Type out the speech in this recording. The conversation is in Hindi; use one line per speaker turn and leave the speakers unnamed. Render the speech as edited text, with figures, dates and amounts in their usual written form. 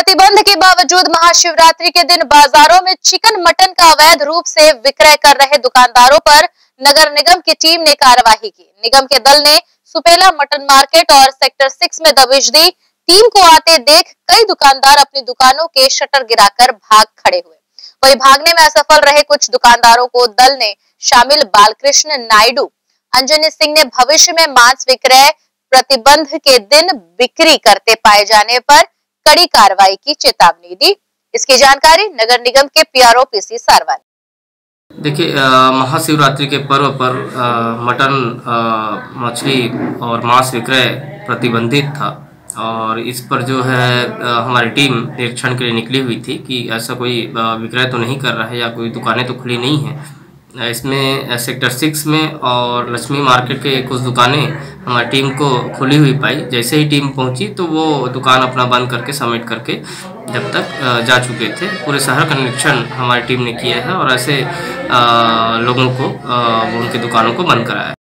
प्रतिबंध के बावजूद महाशिवरात्रि के दिन बाजारों में चिकन मटन का अवैध रूप से विक्रय कर रहे दुकानदारों पर नगर निगम की टीम ने कार्रवाई की। निगम के दल ने सुपेला मटन मार्केट और सेक्टर 6 में दबिश दी। टीम को आते देख कई दुकानदार अपनी दुकानों के शटर गिराकर भाग खड़े हुए। वहीं भागने में असफल रहे कुछ दुकानदारों को दल ने शामिल बालकृष्ण नायडू, अंजनी सिंह ने भविष्य में मांस विक्रय प्रतिबंध के दिन बिक्री करते पाए जाने पर कड़ी कार्रवाई की चेतावनी दी। इसकी जानकारी नगर निगम के पीआरओ पीसी सारवानी।
देखिए, महाशिवरात्रि के पर्व पर मटन, मछली और मांस विक्रय प्रतिबंधित था और इस पर जो है हमारी टीम निरीक्षण के लिए निकली हुई थी कि ऐसा कोई विक्रय तो नहीं कर रहा है या कोई दुकानें तो खुली नहीं हैं। इसमें सेक्टर 6 में और लक्ष्मी मार्केट के कुछ दुकानें हमारी टीम को खुली हुई पाई। जैसे ही टीम पहुंची तो वो दुकान अपना बंद करके समेट करके जब तक जा चुके थे। पूरे शहर का निरीक्षण हमारी टीम ने किया है और ऐसे लोगों को उनकी दुकानों को बंद कराया है।